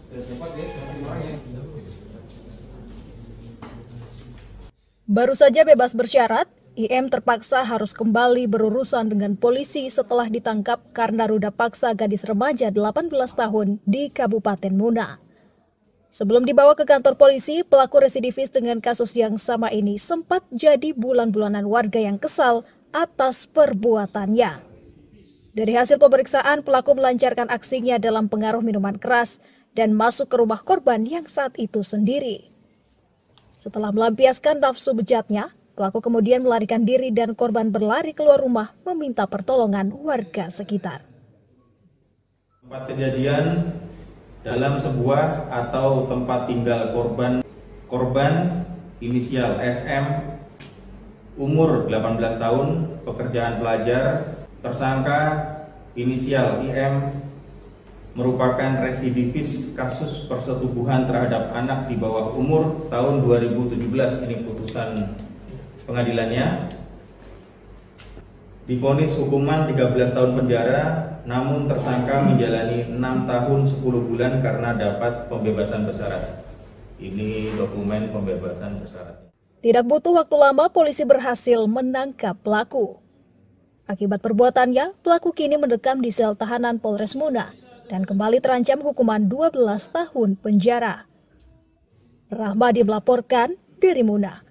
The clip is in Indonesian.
Baru saja bebas bersyarat, IM terpaksa harus kembali berurusan dengan polisi setelah ditangkap karena ruda paksa gadis remaja 18 tahun di Kabupaten Muna. Sebelum dibawa ke kantor polisi, pelaku residivis dengan kasus yang sama ini sempat jadi bulan-bulanan warga yang kesal atas perbuatannya. Dari hasil pemeriksaan, pelaku melancarkan aksinya dalam pengaruh minuman keras dan masuk ke rumah korban yang saat itu sendiri. Setelah melampiaskan nafsu bejatnya, pelaku kemudian melarikan diri dan korban berlari keluar rumah meminta pertolongan warga sekitar. Tempat kejadian dalam sebuah atau tempat tinggal korban inisial SM, umur 18 tahun, pekerjaan pelajar, tersangka inisial IM, merupakan residivis kasus persetubuhan terhadap anak di bawah umur tahun 2017. Ini putusan pengadilannya. Divonis hukuman 13 tahun penjara, namun tersangka menjalani 6 tahun 10 bulan karena dapat pembebasan bersyarat. Ini dokumen pembebasan bersyarat. Tidak butuh waktu lama, polisi berhasil menangkap pelaku. Akibat perbuatannya, pelaku kini mendekam di sel tahanan Polres Muna dan kembali terancam hukuman 12 tahun penjara. Rahmadi melaporkan dari Muna.